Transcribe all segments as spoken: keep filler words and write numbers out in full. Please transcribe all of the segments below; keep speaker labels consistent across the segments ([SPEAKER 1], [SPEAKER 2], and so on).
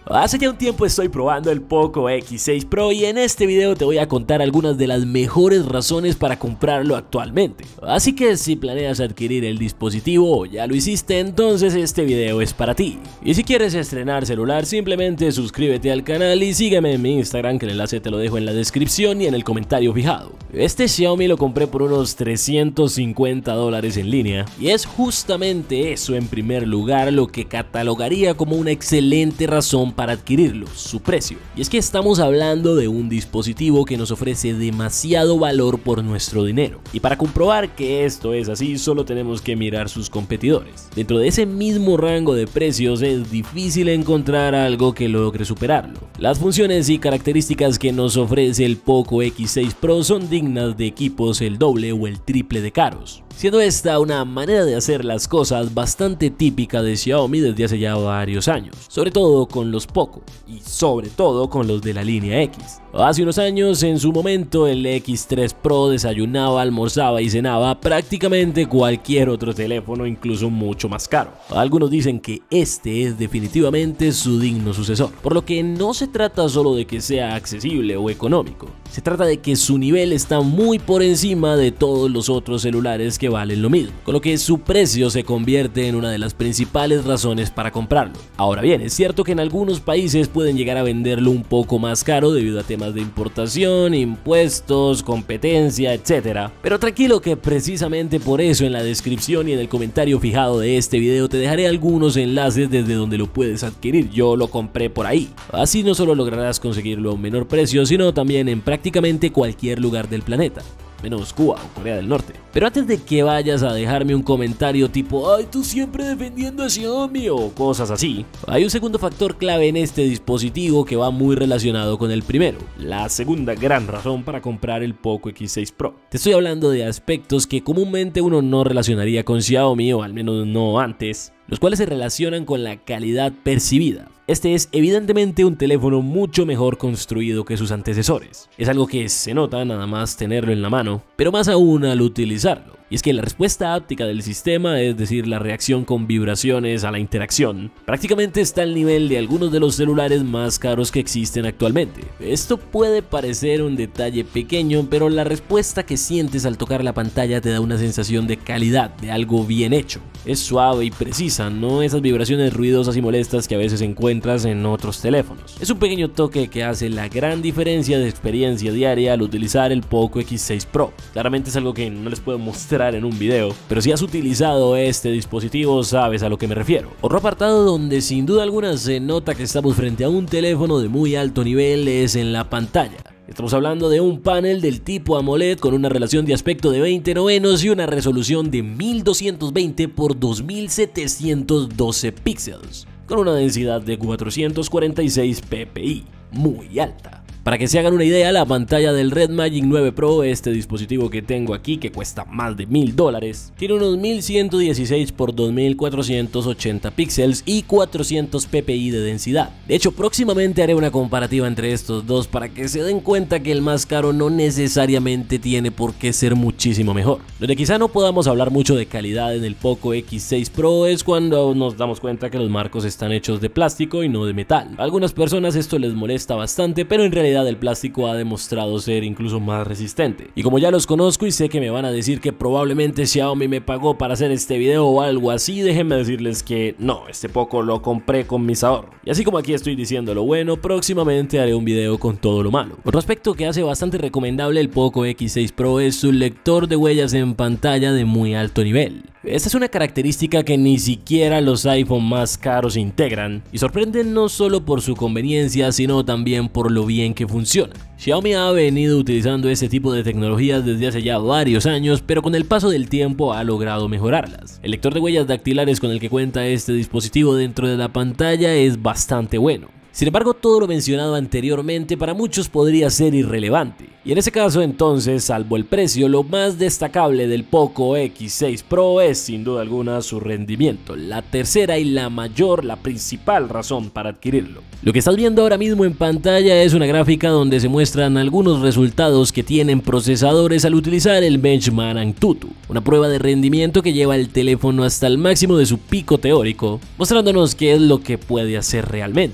[SPEAKER 1] Hace ya un tiempo estoy probando el Poco equis seis Pro y en este video te voy a contar algunas de las mejores razones para comprarlo actualmente. Así que si planeas adquirir el dispositivo o ya lo hiciste, entonces este video es para ti. Y si quieres estrenar celular, simplemente suscríbete al canal y sígueme en mi Instagram, que el enlace te lo dejo en la descripción y en el comentario fijado. Este Xiaomi lo compré por unos trescientos cincuenta dólares en línea y es justamente eso en primer lugar lo que catalogaría como una excelente razón para adquirirlo, su precio. Y es que estamos hablando de un dispositivo que nos ofrece demasiado valor por nuestro dinero. Y para comprobar que esto es así, solo tenemos que mirar sus competidores. Dentro de ese mismo rango de precios es difícil encontrar algo que logre superarlo. Las funciones y características que nos ofrece el Poco equis seis Pro son dignas de equipos el doble o el triple de caros, siendo esta una manera de hacer las cosas bastante típica de Xiaomi desde hace ya varios años, sobre todo con los Poco y sobre todo con los de la línea X. Hace unos años, en su momento, el equis tres Pro desayunaba, almorzaba y cenaba prácticamente cualquier otro teléfono, incluso mucho más caro. Algunos dicen que este es definitivamente su digno sucesor, por lo que no se trata solo de que sea accesible o económico, se trata de que su nivel está muy por encima de todos los otros celulares que valen lo mismo, con lo que su precio se convierte en una de las principales razones para comprarlo. Ahora bien, es cierto que en algunos países pueden llegar a venderlo un poco más caro debido a temas de importación, impuestos, competencia, etcétera. Pero tranquilo, que precisamente por eso en la descripción y en el comentario fijado de este video te dejaré algunos enlaces desde donde lo puedes adquirir. Yo lo compré por ahí. Así no solo lograrás conseguirlo a un menor precio, sino también en prácticamente cualquier lugar del planeta, menos Cuba o Corea del Norte. Pero antes de que vayas a dejarme un comentario tipo "ay, tú siempre defendiendo a Xiaomi" o cosas así, hay un segundo factor clave en este dispositivo que va muy relacionado con el primero, la segunda gran razón para comprar el Poco equis seis Pro. Te estoy hablando de aspectos que comúnmente uno no relacionaría con Xiaomi, o al menos no antes, los cuales se relacionan con la calidad percibida. Este es evidentemente un teléfono mucho mejor construido que sus antecesores. Es algo que se nota nada más tenerlo en la mano, pero más aún al utilizarlo. Y es que la respuesta áptica del sistema, es decir, la reacción con vibraciones a la interacción, prácticamente está al nivel de algunos de los celulares más caros que existen actualmente. Esto puede parecer un detalle pequeño, pero la respuesta que sientes al tocar la pantalla te da una sensación de calidad, de algo bien hecho. Es suave y precisa, no esas vibraciones ruidosas y molestas que a veces encuentras en otros teléfonos. Es un pequeño toque que hace la gran diferencia de experiencia diaria al utilizar el Poco equis seis Pro. Claramente es algo que no les puedo mostrar en un video, pero si has utilizado este dispositivo sabes a lo que me refiero. Otro apartado donde sin duda alguna se nota que estamos frente a un teléfono de muy alto nivel es en la pantalla. Estamos hablando de un panel del tipo AMOLED con una relación de aspecto de veinte novenos y una resolución de mil doscientos veinte por dos mil setecientos doce píxeles, con una densidad de cuatrocientos cuarenta y seis p p i, muy alta. Para que se hagan una idea, la pantalla del Red Magic nueve Pro, este dispositivo que tengo aquí que cuesta más de mil dólares, tiene unos mil ciento dieciséis por dos mil cuatrocientos ochenta píxeles y cuatrocientos p p i de densidad. De hecho, próximamente haré una comparativa entre estos dos para que se den cuenta que el más caro no necesariamente tiene por qué ser muchísimo mejor. Donde quizá no podamos hablar mucho de calidad en el Poco equis seis Pro es cuando nos damos cuenta que los marcos están hechos de plástico y no de metal. A algunas personas esto les molesta bastante, pero en realidad el plástico ha demostrado ser incluso más resistente. Y como ya los conozco y sé que me van a decir que probablemente Xiaomi me pagó para hacer este video o algo así, déjenme decirles que no, este Poco lo compré con mis ahorros. Y así como aquí estoy diciendo lo bueno, próximamente haré un video con todo lo malo. Otro aspecto que hace bastante recomendable el Poco equis seis Pro es su lector de huellas en pantalla de muy alto nivel. Esta es una característica que ni siquiera los iPhone más caros integran y sorprende no solo por su conveniencia, sino también por lo bien que funciona. Xiaomi ha venido utilizando este tipo de tecnologías desde hace ya varios años, pero con el paso del tiempo ha logrado mejorarlas. El lector de huellas dactilares con el que cuenta este dispositivo dentro de la pantalla es bastante bueno. Sin embargo, todo lo mencionado anteriormente para muchos podría ser irrelevante. Y en ese caso entonces, salvo el precio, lo más destacable del Poco equis seis Pro es sin duda alguna su rendimiento, la tercera y la mayor, la principal razón para adquirirlo. Lo que estás viendo ahora mismo en pantalla es una gráfica donde se muestran algunos resultados que tienen procesadores al utilizar el Benchmark Antutu, una prueba de rendimiento que lleva el teléfono hasta el máximo de su pico teórico, mostrándonos qué es lo que puede hacer realmente. Para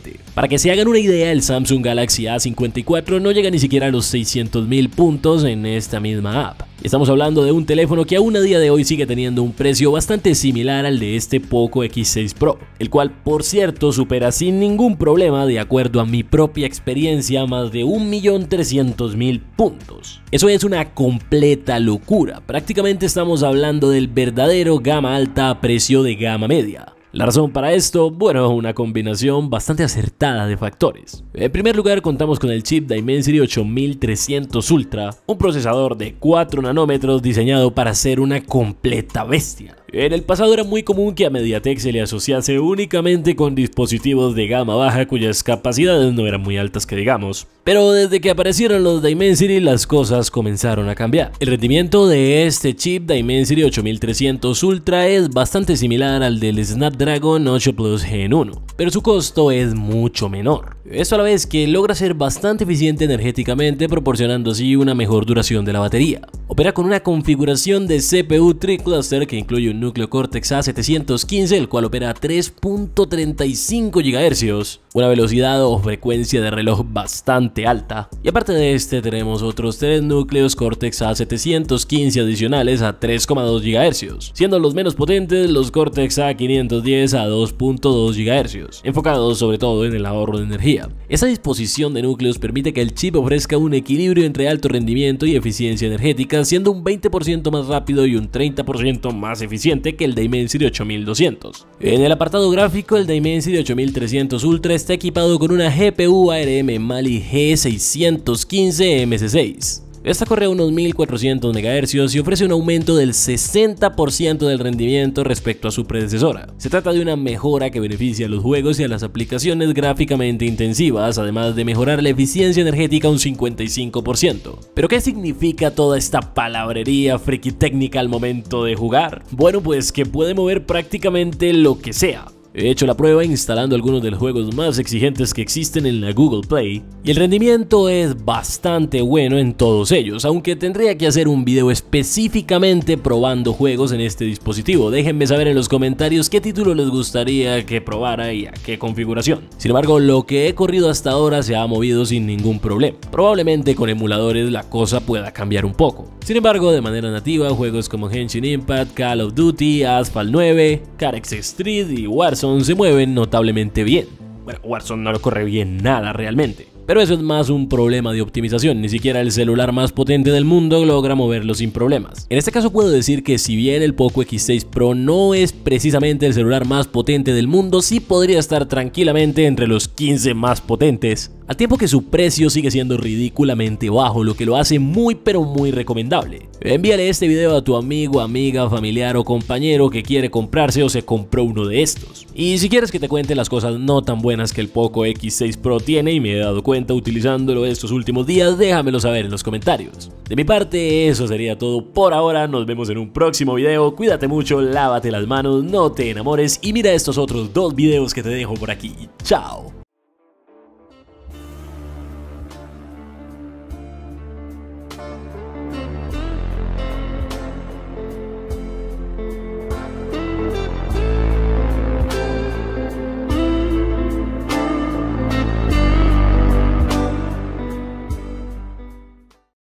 [SPEAKER 1] Para que se hagan una idea, el Samsung Galaxy A cincuenta y cuatro no llega ni siquiera a los seiscientos mil puntos en esta misma app. Estamos hablando de un teléfono que aún a día de hoy sigue teniendo un precio bastante similar al de este Poco equis seis Pro, el cual por cierto supera sin ningún problema, de acuerdo a mi propia experiencia, más de un millón trescientos mil puntos. Eso es una completa locura, prácticamente estamos hablando del verdadero gama alta a precio de gama media. La razón para esto, bueno, una combinación bastante acertada de factores. En primer lugar, contamos con el chip Dimensity ocho mil trescientos Ultra, un procesador de cuatro nanómetros diseñado para ser una completa bestia. En el pasado era muy común que a MediaTek se le asociase únicamente con dispositivos de gama baja cuyas capacidades no eran muy altas que digamos, pero desde que aparecieron los Dimensity las cosas comenzaron a cambiar. El rendimiento de este chip Dimensity ocho mil trescientos Ultra es bastante similar al del Snapdragon ocho Plus Gen uno, pero su costo es mucho menor. Esto a la vez que logra ser bastante eficiente energéticamente, proporcionando así una mejor duración de la batería. Opera con una configuración de C P U Tri-Cluster que incluye un núcleo Cortex A setecientos quince, el cual opera a tres punto treinta y cinco gigahercios, una velocidad o frecuencia de reloj bastante alta. Y aparte de este tenemos otros tres núcleos Cortex A setecientos quince adicionales a tres coma dos gigahercios, siendo los menos potentes los Cortex A quinientos diez a dos punto dos gigahercios, enfocados sobre todo en el ahorro de energía. Esta disposición de núcleos permite que el chip ofrezca un equilibrio entre alto rendimiento y eficiencia energética, siendo un veinte por ciento más rápido y un treinta por ciento más eficiente que el Dimensity ocho mil doscientos. En el apartado gráfico, el Dimensity ocho mil trescientos Ultra está equipado con una G P U A R M Mali G seiscientos quince M S seis. Esta corre a unos mil cuatrocientos megahercios y ofrece un aumento del sesenta por ciento del rendimiento respecto a su predecesora. Se trata de una mejora que beneficia a los juegos y a las aplicaciones gráficamente intensivas, además de mejorar la eficiencia energética un cincuenta y cinco por ciento. ¿Pero qué significa toda esta palabrería friki técnica al momento de jugar? Bueno, pues que puede mover prácticamente lo que sea. He hecho la prueba instalando algunos de los juegos más exigentes que existen en la Google Play y el rendimiento es bastante bueno en todos ellos, aunque tendría que hacer un video específicamente probando juegos en este dispositivo. Déjenme saber en los comentarios qué título les gustaría que probara y a qué configuración. Sin embargo, lo que he corrido hasta ahora se ha movido sin ningún problema. Probablemente con emuladores la cosa pueda cambiar un poco. Sin embargo, de manera nativa, juegos como Genshin Impact, Call of Duty, Asphalt nueve, Carex Street y Warzone se mueven notablemente bien. Bueno, Warzone no lo corre bien nada realmente, pero eso es más un problema de optimización. Ni siquiera el celular más potente del mundo logra moverlo sin problemas. En este caso puedo decir que si bien el Poco equis seis Pro no es precisamente el celular más potente del mundo, sí podría estar tranquilamente entre los quince más potentes, al tiempo que su precio sigue siendo ridículamente bajo, lo que lo hace muy pero muy recomendable. Envíale este video a tu amigo, amiga, familiar o compañero que quiere comprarse o se compró uno de estos. Y si quieres que te cuente las cosas no tan buenas que el Poco equis seis Pro tiene y me he dado cuenta utilizándolo estos últimos días, déjamelo saber en los comentarios. De mi parte eso sería todo por ahora, nos vemos en un próximo video, cuídate mucho, lávate las manos, no te enamores y mira estos otros dos videos que te dejo por aquí. Chao.